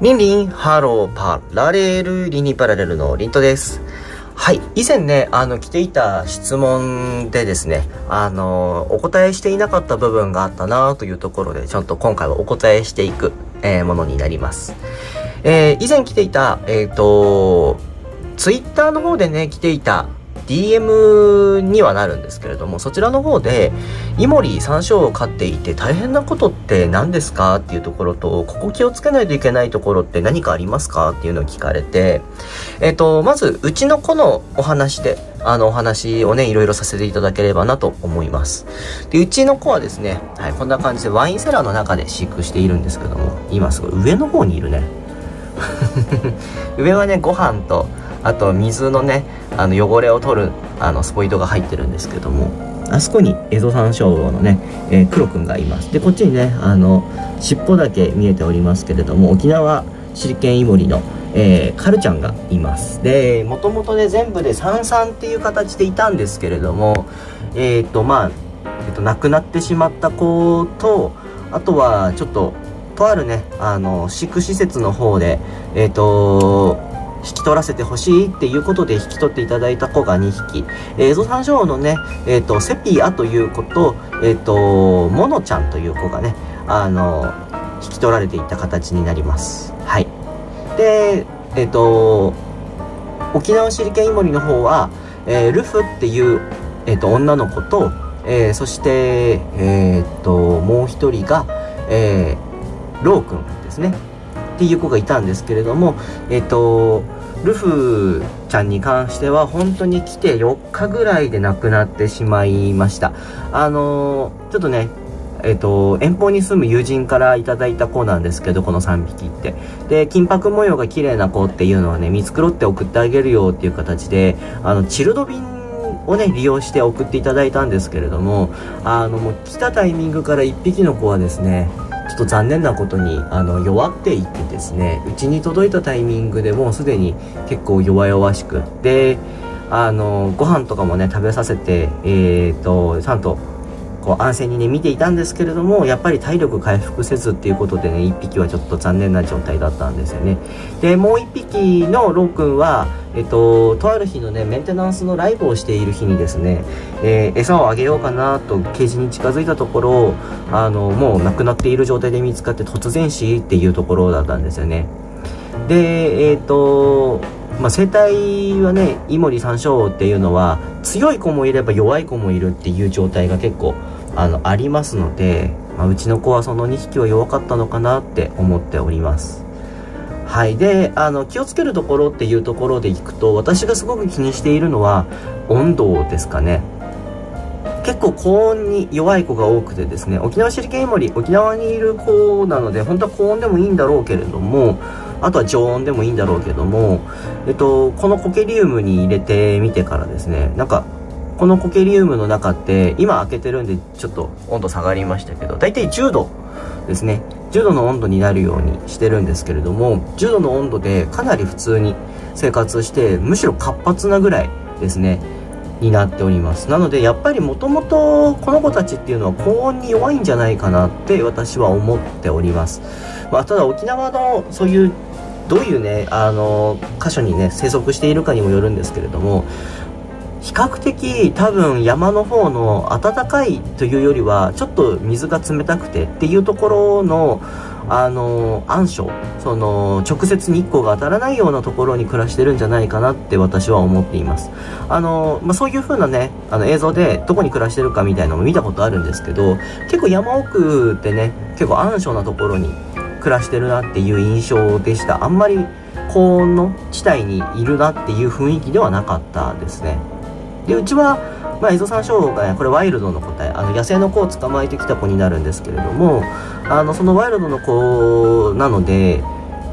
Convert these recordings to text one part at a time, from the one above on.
リンリン、ハロー、パラレル、リニパラレルのリントです。はい。以前ね、来ていた質問でですね、お答えしていなかった部分があったなというところで、ちゃんと今回はお答えしていく、ものになります。以前来ていた、ツイッターの方でね、来ていた DM にはなるんですけれども、そちらの方で、イモリ山椒を飼っていて大変なことって何ですかっていうところと、ここ気をつけないといけないところって何かありますかっていうのを聞かれて、まず、うちの子のお話で、お話をね、いろいろさせていただければなと思います。で、うちの子はですね、はい、こんな感じでワインセラーの中で飼育しているんですけども、今すごい上の方にいるね。上はね、ご飯と、あと水のね、汚れを取るスポイトが入ってるんですけども、あそこにエゾサンショウウオのね、黒くんがいます。でこっちにね尻尾だけ見えておりますけれども、沖縄シリケンイモリの、カルちゃんがいます。でもともとね全部で33っていう形でいたんですけれども、亡くなってしまった子と、あとはちょっととあるね飼育施設の方で引き取らせてほしいっていうことで引き取っていただいた子が2匹。エゾサンショウウオのね、セピアという子と、モノちゃんという子がね、引き取られていった形になります。はい。で、沖縄シリケンイモリの方は、ルフっていう、女の子と、そして、もう一人が、ローくんですね。っていう子がいたんですけれども、ルフちゃんに関しては本当に来て4日ぐらいで亡くなってしまいました。ちょっとね、遠方に住む友人からいただいた子なんですけど、この3匹って。で、金箔模様が綺麗な子っていうのはね、見繕って送ってあげるよっていう形で、チルド便をね、利用して送っていただいたんですけれども、もう来たタイミングから1匹の子はですね、ちょっと残念なことに弱っていってですね、うちに届いたタイミングでもうすでに結構弱々しくで、ご飯とかもね食べさせてちゃんとこう安静にね見ていたんですけれども、やっぱり体力回復せずっていうことでね、1匹はちょっと残念な状態だったんですよね。でもう1匹のローくんはとある日のねメンテナンスのライブをしている日にですね、餌をあげようかなとケージに近づいたところ、もう亡くなっている状態で見つかって突然死っていうところだったんですよね。で生態はね、イモリ山椒ウオっていうのは強い子もいれば弱い子もいるっていう状態が結構ありますので、うちの子はその2匹は弱かったのかなって思っております。はい。で、気をつけるところっていうところでいくと、私がすごく気にしているのは温度ですかね。結構高温に弱い子が多くてですね、沖縄シリケンイモリ、沖縄にいる子なので本当は高温でもいいんだろうけれども、あとは常温でもいいんだろうけども、このコケリウムに入れてみてからですね、なんかこのコケリウムの中って今開けてるんでちょっと温度下がりましたけど、だいたい10度ですね、10度の温度になるようにしてるんですけれども、10度の温度でかなり普通に生活して、むしろ活発なぐらいですねになっております。なのでやっぱりもともとこの子たちっていうのは高温に弱いんじゃないかなって私は思っております。ただ沖縄のそういうどういうね箇所にね生息しているかにもよるんですけれども、比較的多分山の方の暖かいというよりはちょっと水が冷たくてっていうところの暗所、その直接日光が当たらないようなところに暮らしてるんじゃないかなって私は思っています。そういう風なね映像でどこに暮らしてるかみたいなのも見たことあるんですけど、結構山奥ってね結構暗所なところに暮らしてるなっていう印象でした。あんまり高温の地帯にいるなっていう雰囲気ではなかったですね。でうちはエゾサンショウウオがね、これワイルドの個体、野生の子を捕まえてきた子になるんですけれども、そのワイルドの子なので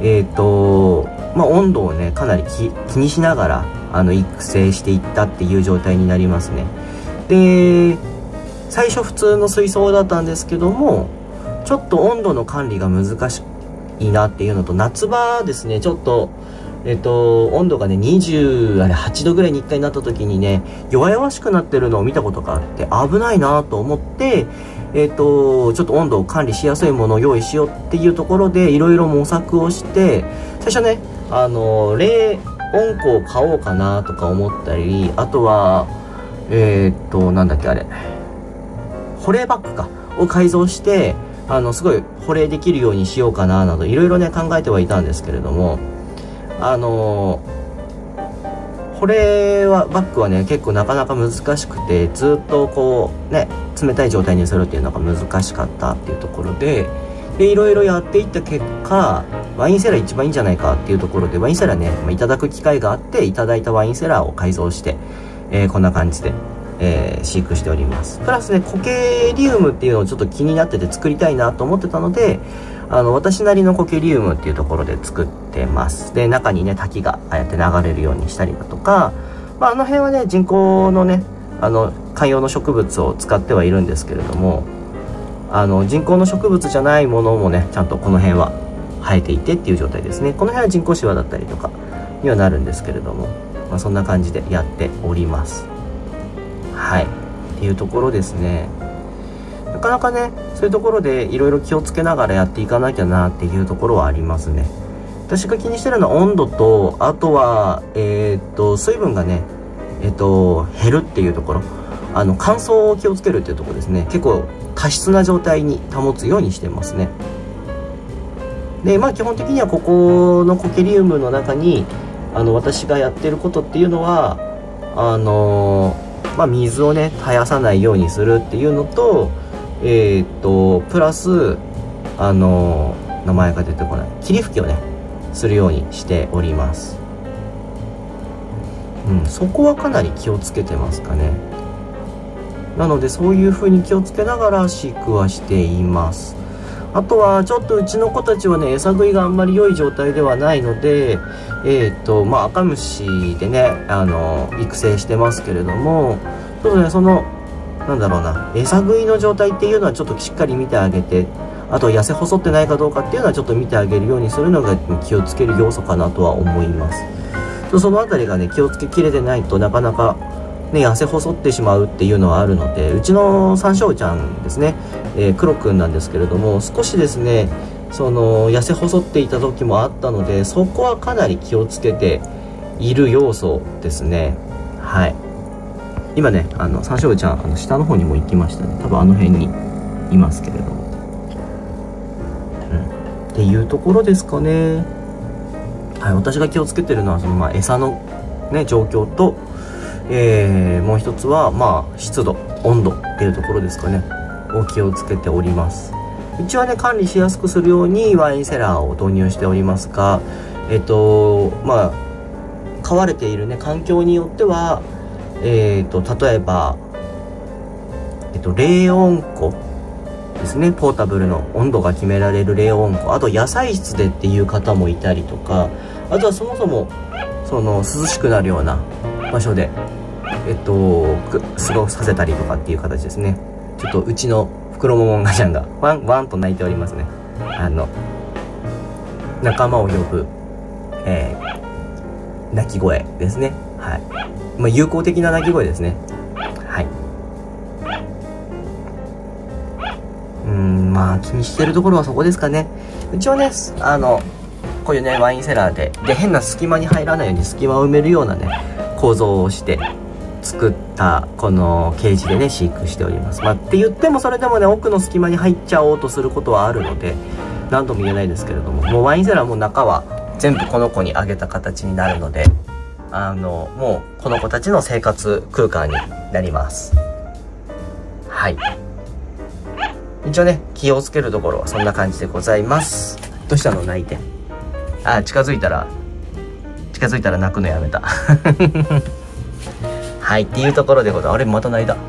温度をねかなり気にしながら育成していったっていう状態になりますね。で最初普通の水槽だったんですけども、ちょっと温度の管理が難しいなっていうのと、夏場ですねちょっと温度がね28度ぐらいに1回になった時にね弱々しくなってるのを見たことがあって、危ないなと思ってちょっと温度を管理しやすいものを用意しようっていうところでいろいろ模索をして、最初ね、冷温庫を買おうかなとか思ったり、あとはなんだっけあれ、保冷バッグかを改造して、すごい保冷できるようにしようかななどいろいろね考えてはいたんですけれども、保冷バッグはね結構なかなか難しくて、ずっとこうね冷たい状態にするっていうのが難しかったっていうところで、いろいろやっていった結果、ワインセラー一番いいんじゃないかっていうところで、ワインセラーね、いただく機会があっていただいたワインセラーを改造して、こんな感じで、飼育しております。プラスね、コケリウムっていうのをちょっと気になってて作りたいなと思ってたので、私なりのコケリウムっていうところで作ってます。で、中にね、滝がああやって流れるようにしたりだとか、あの辺はね、人工のね、観葉の植物を使ってはいるんですけれども、人工の植物じゃないものもね、ちゃんとこの辺は生えていてっていう状態ですね。この辺は人工芝だったりとかにはなるんですけれども、そんな感じでやっております。はい。っていうところですね。なかなかね、そういうところでいろいろ気をつけながらやっていかなきゃなっていうところはありますね。私が気にしてるのは温度と、あとは、水分がね、減るっていうところ。乾燥を気をつけるっていうところですね。結構多湿な状態に保つようにしてますね。で、基本的にはここのコケリウムの中に、私がやってることっていうのは、水をね、絶やさないようにするっていうのと、プラス、名前が出てこない。霧吹きをね、するようにしております。そこはかなり気をつけてますかね。なので、そういう風に気をつけながら飼育はしています。あとは、ちょっとうちの子たちはね、餌食いがあんまり良い状態ではないので、赤虫でね、育成してますけれども、ちょっとね、なんだろうな、餌食いの状態っていうのはちょっとしっかり見てあげて、あと痩せ細ってないかどうかっていうのはちょっと見てあげるようにするのが気をつける要素かなとは思います。そのあたりがね、気をつけきれてないとなかなかね、痩せ細ってしまうっていうのはあるので、うちの山椒ちゃんですね、黒くんなんですけれども、少しですね、痩せ細っていた時もあったので、そこはかなり気をつけている要素ですね。はい。今ね、山椒ちゃん、下の方にも行きましたね。多分あの辺にいますけれども。っていうところですかね。はい、私が気をつけてるのは、餌のね、状況と、もう一つは、湿度、温度っていうところですかね。を気をつけております。うちはね、管理しやすくするようにワインセラーを導入しておりますが、飼われているね、環境によっては、例えば、冷温庫ですね。ポータブルの温度が決められる冷温庫。あと、野菜室でっていう方もいたりとか、あとはそもそも、涼しくなるような場所で、過ごさせたりとかっていう形ですね。ちょっとうちのフクロモモンガちゃんがワンワンと鳴いておりますね。仲間を呼ぶ、鳴き声ですね。はい。友好的な鳴き声ですね。はい。気にしてるところはそこですかね。うちはね、こういうね、ワインセラーで、変な隙間に入らないように隙間を埋めるようなね、構造をして作ったこのケージでね、飼育しております。って言ってもそれでもね、奥の隙間に入っちゃおうとすることはあるので、何とも言えないですけれども、もうワインセラーも中は全部この子にあげた形になるので、もうこの子たちの生活空間になります。はい。一応ね、気をつけるところはそんな感じでございます。どうしたの？泣いて。近づいたら泣くのやめた。はい、っていうところでございます。あれ、また泣いた。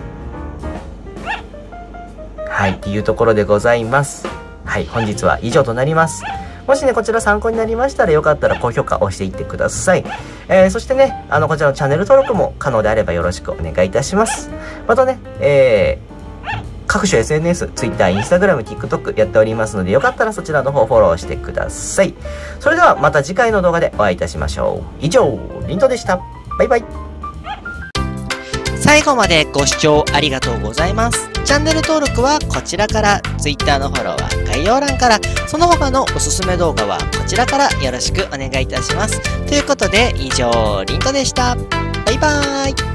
はい、っていうところでございます。はい、本日は以上となります。もしね、こちら参考になりましたら、よかったら高評価を押していってください。そしてね、こちらのチャンネル登録も可能であればよろしくお願いいたします。またね、各種 SNS、Twitter、Instagram、TikTok やっておりますので、よかったらそちらの方フォローしてください。それではまた次回の動画でお会いいたしましょう。以上、リントでした。バイバイ。 最後までご視聴ありがとうございます。チャンネル登録はこちらから、Twitter のフォローは概要欄から、その他のおすすめ動画はこちらからよろしくお願いいたします。ということで、以上、リントでした。バイバーイ。